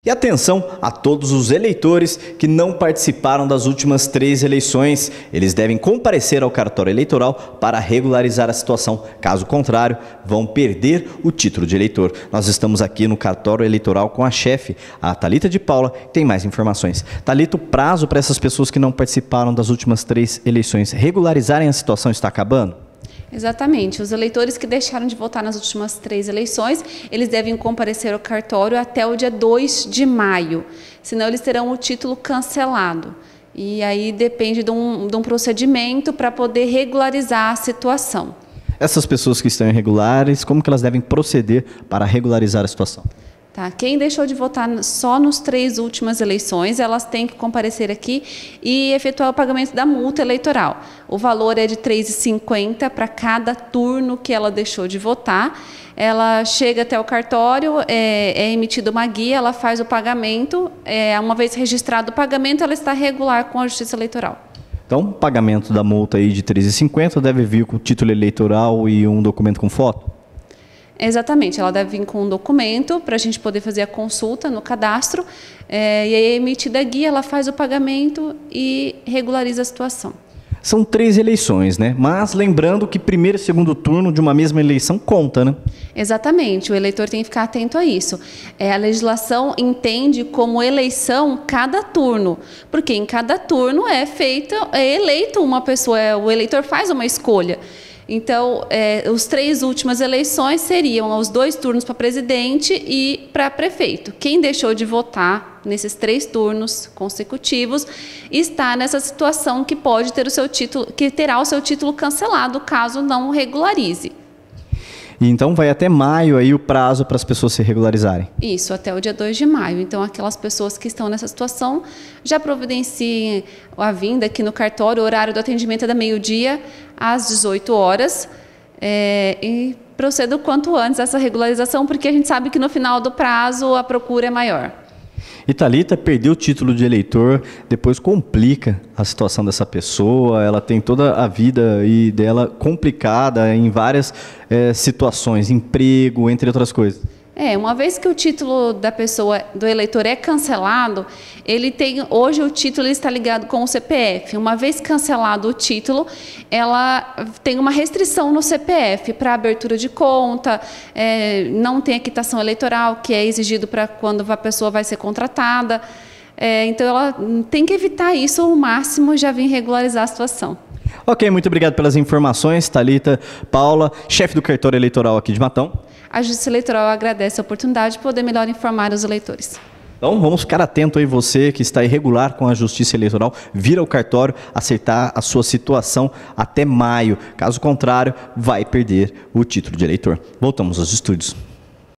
E atenção a todos os eleitores que não participaram das últimas 3 eleições. Eles devem comparecer ao cartório eleitoral para regularizar a situação. Caso contrário, vão perder o título de eleitor. Nós estamos aqui no cartório eleitoral com a chefe, a Thalita de Paula, que tem mais informações. Thalita, o prazo para essas pessoas que não participaram das últimas 3 eleições regularizarem a situação está acabando? Exatamente. Os eleitores que deixaram de votar nas últimas 3 eleições, eles devem comparecer ao cartório até o dia 2 de maio, senão eles terão o título cancelado. E aí depende de um procedimento para poder regularizar a situação. Essas pessoas que estão irregulares, como que elas devem proceder para regularizar a situação? Tá. Quem deixou de votar só nos 3 últimas eleições, elas têm que comparecer aqui e efetuar o pagamento da multa eleitoral. O valor é de R$ 3,50 para cada turno que ela deixou de votar. Ela chega até o cartório, é emitida uma guia, ela faz o pagamento. Uma vez registrado o pagamento, ela está regular com a Justiça Eleitoral. Então, o pagamento da multa aí de R$ 3,50 deve vir com o título eleitoral e um documento com foto? Exatamente, ela deve vir com um documento para a gente poder fazer a consulta no cadastro, e aí é emitida a guia, ela faz o pagamento e regulariza a situação. São 3 eleições, né? Mas lembrando que primeiro e segundo turno de uma mesma eleição conta, né? Exatamente, o eleitor tem que ficar atento a isso. A legislação entende como eleição cada turno, porque em cada turno é eleito uma pessoa, o eleitor faz uma escolha. Então, os 3 últimas eleições seriam os 2 turnos para presidente e para prefeito. Quem deixou de votar nesses 3 turnos consecutivos está nessa situação que pode ter o seu título, que terá o seu título cancelado caso não regularize. E então vai até maio aí o prazo para as pessoas se regularizarem? Isso, até o dia 2 de maio. Então, aquelas pessoas que estão nessa situação já providenciem a vinda aqui no cartório. O horário do atendimento é da meio-dia às 18 horas. E proceda o quanto antes essa regularização, porque a gente sabe que no final do prazo a procura é maior. E Thalita perdeu o título de eleitor, depois complica a situação dessa pessoa, ela tem toda a vida dela complicada em várias situações, emprego, entre outras coisas. Uma vez que o título da pessoa, do eleitor é cancelado, hoje o título está ligado com o CPF. Uma vez cancelado o título, ela tem uma restrição no CPF para abertura de conta, não tem a quitação eleitoral, que é exigido para quando a pessoa vai ser contratada. Então ela tem que evitar isso ao máximo e já vir regularizar a situação. Ok, muito obrigado pelas informações, Thalita Paula, chefe do cartório eleitoral aqui de Matão. A Justiça Eleitoral agradece a oportunidade de poder melhor informar os eleitores. Então vamos ficar atento aí, você que está irregular com a Justiça Eleitoral, vir ao cartório, acertar a sua situação até maio. Caso contrário, vai perder o título de eleitor. Voltamos aos estúdios.